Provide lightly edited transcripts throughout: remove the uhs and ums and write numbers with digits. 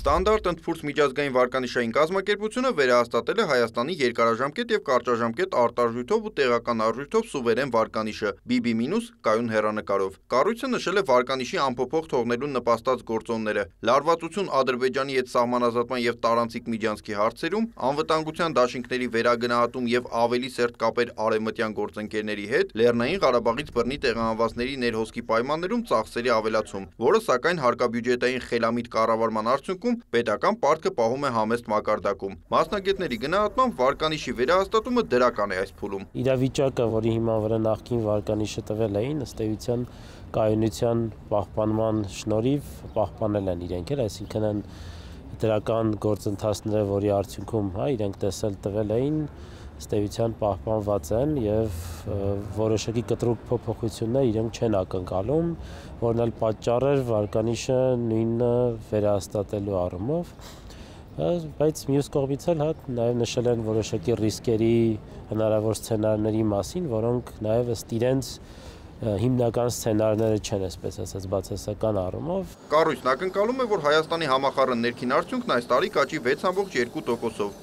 Ստանդարտ ընդփուրձ միջազգային վարկանիշային կազմակերպությունը վերահաստատել է Հայաստանի երկարաժամկետ և կարճաժամկետ արտարժույթով ու տեղական արժույթով սուվերեն վարկանիշը BB- կայուն հեռանկարով։ Կառույցը նշել է վարկանիշի անփոփոխ թողնելուն նպաստած գործոնները՝ լարվածություն Ադրբեջանի հետ սահմանազատման և տարանցիկ միջանցքի հարցերում, անվտանգության դաշինքների վերագնահատում և ավելի սերտ կապեր արևմտյան գործընկերների հետ, Լեռնային Ղարաբաղից բռնի տեղահանվածների ներհոսքի պայմաններում ծախսերի ավելացում, որը սակայն հարկաբյուջետային խելամիտ կառավարման արդյունքում պետական պարտքը պահում է համեստ մակարդակում։ Մասնագետների գնահատմամբ վարկանիշի վերահաստատումը դրական է այս փուլում։ Իրավիճակը, որի հիման վրա նախկին վարկանիշը տվել էին, ըստ էության կայունության պահպանման շնորհիվ պահպանել են իրենք, այսինքն են դրական գործընթացները, որի արդյունքում իրենք տեսել տվել էին, ըստ էության պահպանված են և որոշակի կտրուկ փոփոխություններ իրենք չեն ակնկալում, որն էլ պատճառ էր վարկանիշը նույնը վերահաստատելու առումով, բայց մյուս կողմից էլ նաև նշել են որոշակի ռիսկերի հնարավոր սցենարների մասին, որոնք նաև ըստ իրենց հիմնական սցենարները չեն, այսպես ասած, բացասական առումով։ Կառույցն ակնկալում է, որ Հայաստանի համախառն ներքին արդյունքն այս տարի կաճի 6.2%-ով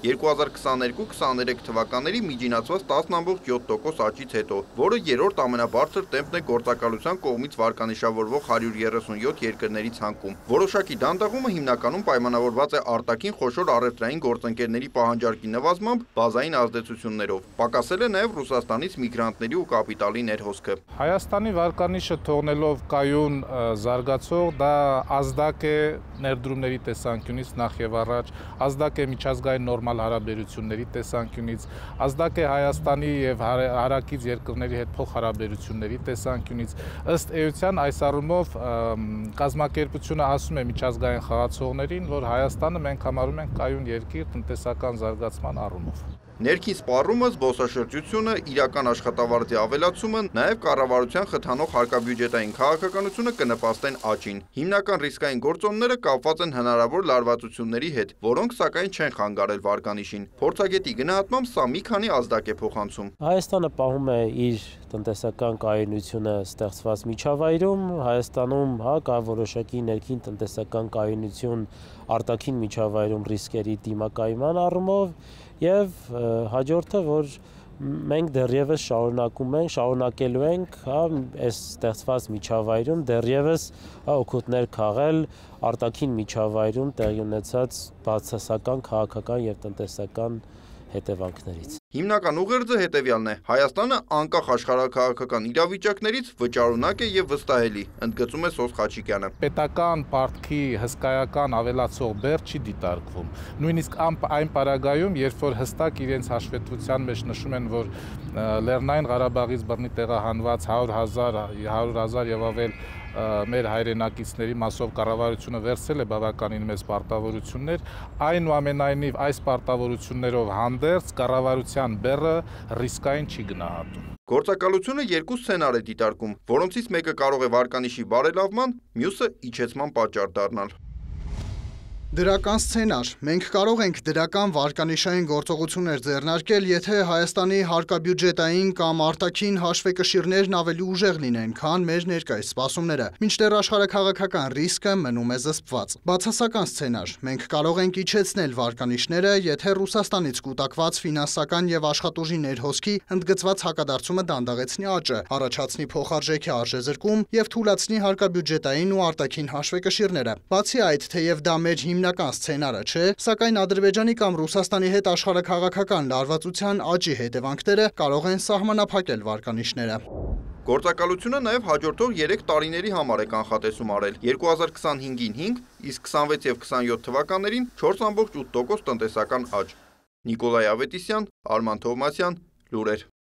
2022-23 թվականների միջինացված 10.7% աճից հետո, որը երրորդ ամենաբարձր տեմպն է գործակալության կողմից վարկանիշավորվող 137 երկրների ցանկում։ Որոշակի դանդաղումը հիմնականում պայմանավորված է արտաքին խոշոր առևտրային գործընկերների պահանջարկի նվազմամբ բազային ազդեցություններով։ Պակասել է նաև Ռուսաստանից միգրանտների ու կապիտալի ներհոսքը։ Հայաստանի վարկանիշը թողնելով կայուն զարգացող, դա ազդակ է ներդրումների տեսանկյունից նախ եւ առաջ, ազդակ է միջազգային նորմալ հարաբերությունների տեսանկյունից, ազդակ է Հայաստանի եւ հարակից երկրների հետ փոխհարաբերությունների տեսանկյունից։ Ըստ էության այս առումով կազմակերպությունը ասում է միջազգային խաղացողներին, որ Հայաստանը մենք համարում ենք կայուն երկիր տնտեսական զարգացման առումով։ Ներքին սպառումը, զբոսաշրջությունը, իրական աշխատավարձի ավելացումը, նաև կառավարության խթանող հարկաբյուջետային քաղաքականությունը կնպաստեն աճին։ Հիմնական ռիսկային գործոնները կապված են հնարավոր լարվածությունների հետ, որոնք սակայն չեն խանգարել վարկանիշին։ Փորձագետի գնահատմամբ սա մի քանի ազդակ է փոխանցում։ Հայաստանը պահում է իր տնտեսական կայունությունը ստեղծված միջավայրում, Հայաստանում կա որոշակի ներքին տնտեսական կայունություն արտաքին միջավայրում ռիսկերի դիմակայման առումով և հաջորդը, որ մենք դեռևս շարունակելու ենք այս ստեղծված միջավայրում դեռևս օգուտներ քաղել արտաքին միջավայրում տեղի ունեցած բացասական քաղաքական և տնտեսական հետևանքներից։ Հիմնական ուղերձը հետևյալն է. Հայաստանը անկախ աշխարհաքաղաքական իրավիճակներից վճարունակ է և վստահելի, ընդգծում է Սոս Խաչիկյանը։ Պետական պարտքի հսկայական ավելացող բեռ չի դիտարկվում։ Նույնիսկ այն պարագայում, երբ որ հստակ իրենց հաշվետվության մեջ նշում են, որ Լեռնային Ղարաբաղից բռնի տեղահանված 100,000 եւ ավել մեր հայրենակիցների մասով կառավարությունը վերցրել է բավականին մեծ պարտավորություններ, այնուամենայնիվ այս պարտավորություններով հանդերձ կառավարության բեռը ռիսկային չի գնահատում։ Գործակալությունը երկու սցենար է դիտարկում, որոնցից մեկը կարող է վարկանիշի բարելավման, մյուսը իջեցման պատճառ դառնալ։ Դրական սցենար։ Մենք կարող ենք դրական վարկանիշային գործողություններ ձեռնարկել, եթե Հայաստանի հարկաբյուջետային կամ արտաքին հաշվեկշիռներն ավելի ուժեղ լինեն, քան մեր ներկայիս սպասումները, մինչդեռ աշխարհաքաղաքական ռիսկը մնում է զսպված։ Բացասական սցենար։ Մենք կարող ենք իջեցնել վարկանիշները, եթե Ռուսաստանից կուտակված ֆինանսական եւ աշխատուժի ներհոսքի ընդգծված հակադարձումը դանդաղեցնի աճը, առաջացնի փոխարժեքի արժեզրկում եւ թուլացնի հարկաբյուջետային ու արտաքին հաշվեկշիռները։ Բացի այդ, թեև դա մեր հիմնական սցենարը չէ, սակայն Ադրբեջանի կամ Ռուսաստանի հետ աշխարհաքաղաքական լարվածության աճի հետևանքները կարող են սահմանափակել վարկանիշները։ Գործակալությունը նաև հաջորդող 3 տարիների համար է կանխատեսում արել 2025-ին 5, իսկ 26 և 27 թվականներին 4.8% տնտեսական աճ։ Նիկոլայ Ավետիսյան, Արման Թովմասյան, լուրեր։